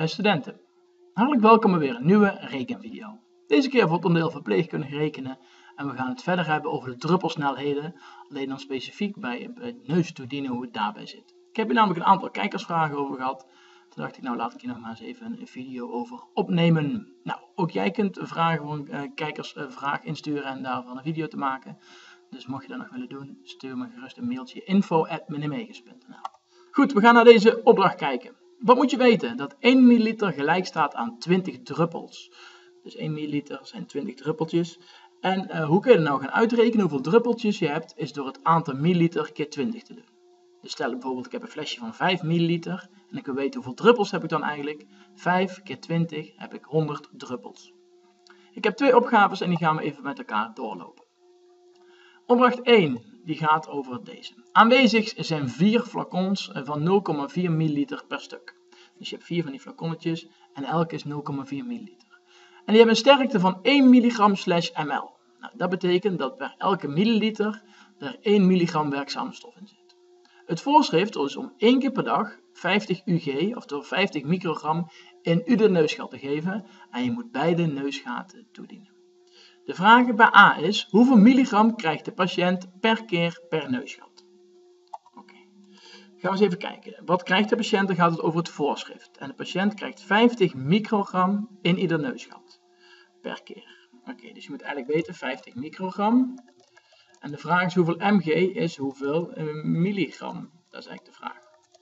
Studenten, hartelijk welkom bij weer een nieuwe rekenvideo. Deze keer voor het onderdeel verpleegkundig rekenen en we gaan het verder hebben over de druppelsnelheden, alleen dan specifiek bij het neustoedienen, hoe het daarbij zit. Ik heb hier namelijk een aantal kijkersvragen over gehad. Toen dacht ik, nou laat ik hier nog maar eens even een video over opnemen. Nou, ook jij kunt vragen voor een kijkersvraag insturen en daarvan een video te maken. Dus mocht je dat nog willen doen, stuur me gerust een mailtje info@minimegas.nl. Goed, we gaan naar deze opdracht kijken. Wat moet je weten? Dat 1 milliliter gelijk staat aan 20 druppels. Dus 1 milliliter zijn 20 druppeltjes. En hoe kun je er nou gaan uitrekenen hoeveel druppeltjes je hebt, is door het aantal milliliter keer 20 te doen. Dus stel bijvoorbeeld, ik heb een flesje van 5 milliliter en ik wil weten hoeveel druppels heb ik dan eigenlijk. 5 keer 20 heb ik 100 druppels. Ik heb twee opgaves en die gaan we even met elkaar doorlopen. Opdracht 1, die gaat over deze. Aanwezig zijn 4 flacons van 0,4 milliliter per stuk. Dus je hebt 4 van die flaconnetjes en elke is 0,4 milliliter. En die hebben een sterkte van 1 milligram/ml. Nou, dat betekent dat per elke milliliter er 1 milligram werkzame stof in zit. Het voorschrift is om 1 keer per dag 50 UG, oftewel 50 microgram, in ieder neusgat te geven en je moet beide neusgaten toedienen. De vraag bij A is, hoeveel milligram krijgt de patiënt per keer per neusgat? Oké. Gaan we eens even kijken. Wat krijgt de patiënt? Dan gaat het over het voorschrift. En de patiënt krijgt 50 microgram in ieder neusgat per keer. Oké, dus je moet eigenlijk weten 50 microgram. En de vraag is hoeveel mg is hoeveel milligram. Dat is eigenlijk de vraag.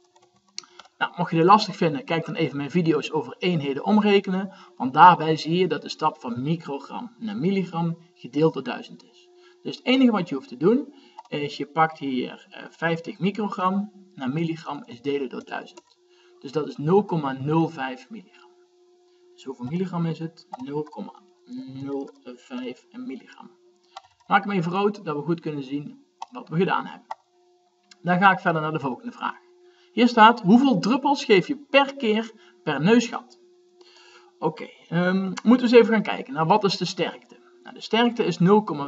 Nou, mocht je dit lastig vinden, kijk dan even mijn video's over eenheden omrekenen, want daarbij zie je dat de stap van microgram naar milligram gedeeld door 1000 is. Dus het enige wat je hoeft te doen, is je pakt hier 50 microgram naar milligram is delen door 1000. Dus dat is 0,05 milligram. Dus hoeveel milligram is het? 0,05 milligram. Maak hem even rood, dat we goed kunnen zien wat we gedaan hebben. Dan ga ik verder naar de volgende vraag. Hier staat, hoeveel druppels geef je per keer per neusgat? Oké, moeten we eens even gaan kijken naar wat is de sterkte. Nou, de sterkte is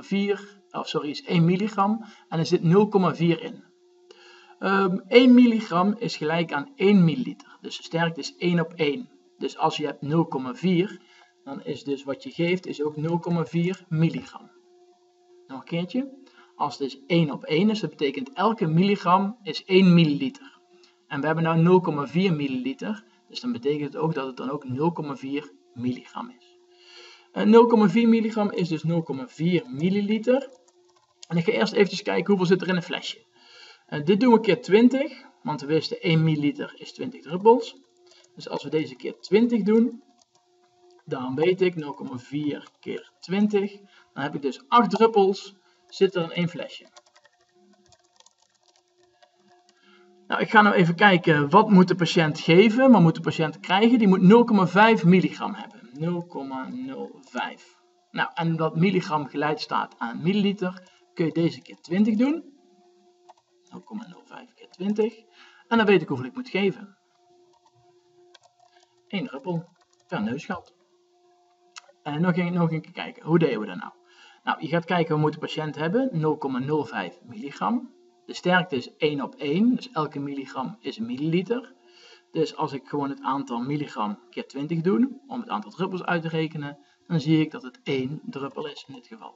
1 milligram en er zit 0,4 in. 1 milligram is gelijk aan 1 milliliter, dus de sterkte is 1 op 1. Dus als je hebt 0,4, dan is dus wat je geeft is ook 0,4 milligram. Nog een keertje. Als het dus 1 op 1 is, dat betekent elke milligram is 1 milliliter. En we hebben nu 0,4 milliliter, dus dan betekent het ook dat het dan ook 0,4 milligram is. 0,4 milligram is dus 0,4 milliliter. En ik ga eerst even kijken hoeveel zit er in een flesje. Dit doen we keer 20, want we wisten 1 milliliter is 20 druppels. Dus als we deze keer 20 doen, dan weet ik 0,4 keer 20. Dan heb ik dus 8 druppels zitten er in één flesje. Nou, ik ga nou even kijken, wat moet de patiënt geven? Wat moet de patiënt krijgen? Die moet 0,5 milligram hebben. 0,05. Nou, en dat milligram gelijk staat aan milliliter, kun je deze keer 20 doen. 0,05 keer 20. En dan weet ik hoeveel ik moet geven. 1 druppel per neusgat. En nog een keer kijken, hoe deden we dat nou? Nou, je gaat kijken, wat moet de patiënt hebben? 0,05 milligram. De sterkte is 1 op 1, dus elke milligram is een milliliter. Dus als ik gewoon het aantal milligram keer 20 doe, om het aantal druppels uit te rekenen, dan zie ik dat het 1 druppel is in dit geval.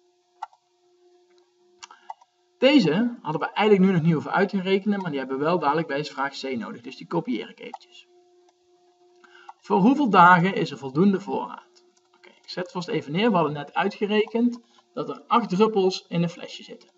Deze hadden we eigenlijk nu nog niet hoeven uit te rekenen, maar die hebben we wel dadelijk bij vraag C nodig, dus die kopieer ik eventjes. Voor hoeveel dagen is er voldoende voorraad? Oké, ik zet vast even neer, we hadden net uitgerekend dat er 8 druppels in een flesje zitten.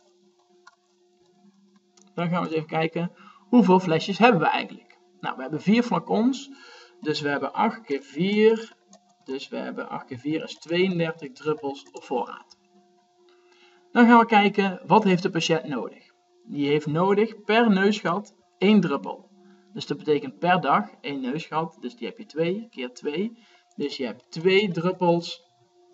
Dan gaan we eens even kijken, hoeveel flesjes hebben we eigenlijk? Nou, we hebben 4 flacons, dus we hebben 8 keer 4, dus we hebben 8 keer 4 is 32 druppels op voorraad. Dan gaan we kijken, wat heeft de patiënt nodig? Die heeft nodig per neusgat 1 druppel. Dus dat betekent per dag 1 neusgat, dus die heb je 2 keer 2. Dus je hebt 2 druppels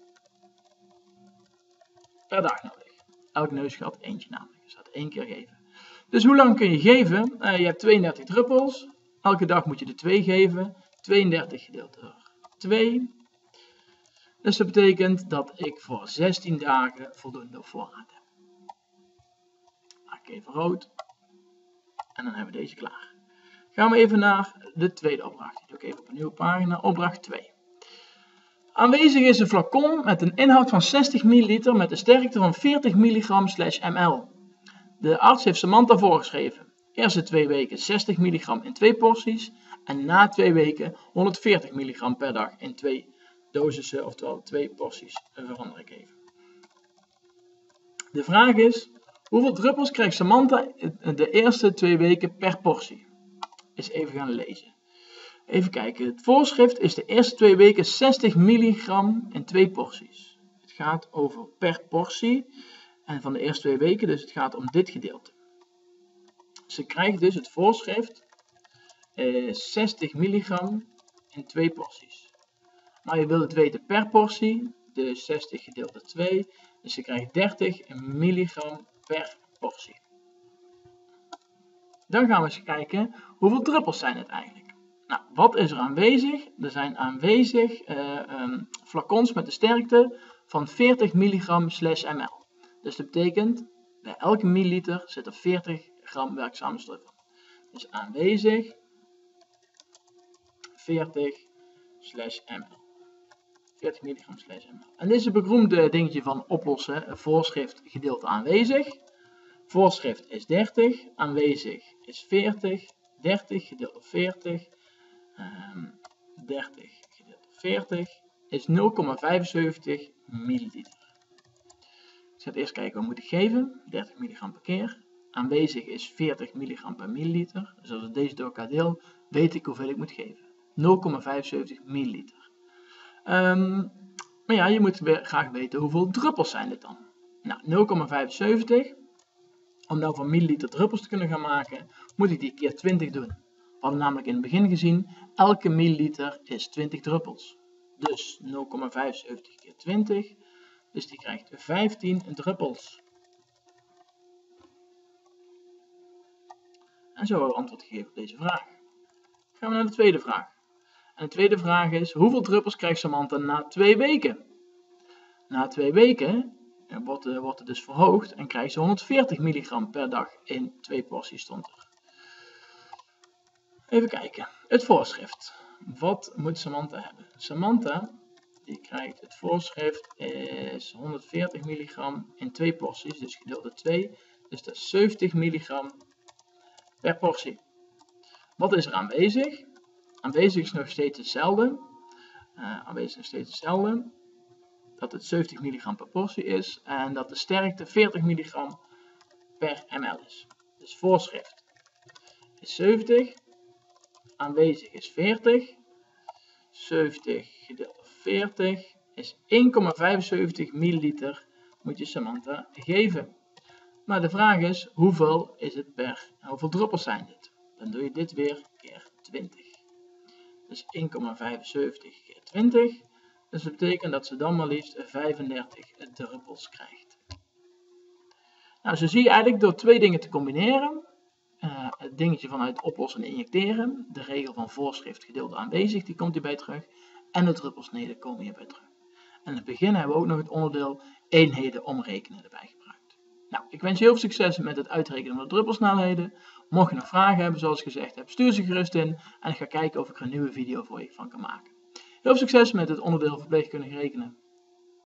per dag nodig. Elk neusgat eentje namelijk, dus dat 1 keer geven. Dus hoe lang kun je geven? Je hebt 32 druppels. Elke dag moet je er 2 geven. 32 gedeeld door 2. Dus dat betekent dat ik voor 16 dagen voldoende voorraad heb. Maak ik even rood. En dan hebben we deze klaar. Gaan we even naar de tweede opdracht doen. ik even op een nieuwe pagina. Opdracht 2. Aanwezig is een flacon met een inhoud van 60 ml met een sterkte van 40 mg/ml. De arts heeft Samantha voorgeschreven. Eerste 2 weken 60 mg in 2 porties en na 2 weken 140 mg per dag in 2 dosissen, oftewel 2 porties. Verander ik even. De vraag is, hoeveel druppels krijgt Samantha de eerste 2 weken per portie? Eens even gaan lezen. Even kijken, het voorschrift is de eerste 2 weken 60 mg in 2 porties. Het gaat over per portie en van de eerste 2 weken, dus het gaat om dit gedeelte. Ze krijgt dus het voorschrift 60 mg in 2 porties. Maar je wilt het weten per portie, dus 60 gedeeld door 2, dus ze krijgt 30 mg per portie. Dan gaan we eens kijken, hoeveel druppels zijn het eigenlijk? Nou, wat is er aanwezig? Er zijn aanwezig flacons met de sterkte van 40 mg/ml. Dus dat betekent, bij elke milliliter zit er 40 gram werkzame druppel. Dus aanwezig 40/ml. 40 mg/ml. En dit is het beroemde dingetje van oplossen, voorschrift gedeeld aanwezig. Voorschrift is 30, aanwezig is 40, 30 gedeeld door 40, 30 gedeeld door 40 is 0,75 milliliter. Ik ga eerst kijken wat moet ik geven, 30 mg per keer. Aanwezig is 40 mg per milliliter, dus als ik deze door elkaar deel, weet ik hoeveel ik moet geven. 0,75 milliliter. Maar ja, je moet graag weten hoeveel druppels zijn dit dan. Nou, 0,75. Om nou van milliliter druppels te kunnen gaan maken, moet ik die keer 20 doen. We hadden namelijk in het begin gezien, elke milliliter is 20 druppels. Dus 0,75 keer 20, dus die krijgt 15 druppels. En zo hebben we antwoord gegeven op deze vraag. Gaan we naar de tweede vraag. En de tweede vraag is, hoeveel druppels krijgt Samantha na 2 weken? Na 2 weken wordt het dus verhoogd en krijgt ze 140 mg per dag in 2 porties stond er. Even kijken, het voorschrift. Wat moet Samantha hebben? Samantha die krijgt het voorschrift is 140 mg in 2 porties, dus gedeeld door 2, dus dat is 70 mg per portie. Wat is er aanwezig? Aanwezig is nog steeds hetzelfde. Dat het 70 mg per portie is en dat de sterkte 40 mg per ml is. Dus voorschrift is 70, aanwezig is 40, 70 gedeeld door 40 is 1,75 milliliter moet je Samantha geven. Maar de vraag is, hoeveel is het hoeveel druppels zijn dit? Dan doe je dit weer keer 20. Dus 1,75 keer 20. Dus dat betekent dat ze dan maar liefst 35 druppels krijgt. Nou, zo zie je eigenlijk door 2 dingen te combineren. Het dingetje vanuit oplossen en injecteren. De regel van voorschrift gedeeld aanwezig, die komt hierbij terug. En de druppelsneden komen hierbij terug. En in het begin hebben we ook nog het onderdeel eenheden omrekenen erbij gebruikt. Nou, ik wens je heel veel succes met het uitrekenen van de druppelsnelheden. Mocht je nog vragen hebben, zoals ik gezegd heb, stuur ze gerust in. En ik ga kijken of ik er een nieuwe video voor je van kan maken. Heel veel succes met het onderdeel verpleegkundig rekenen.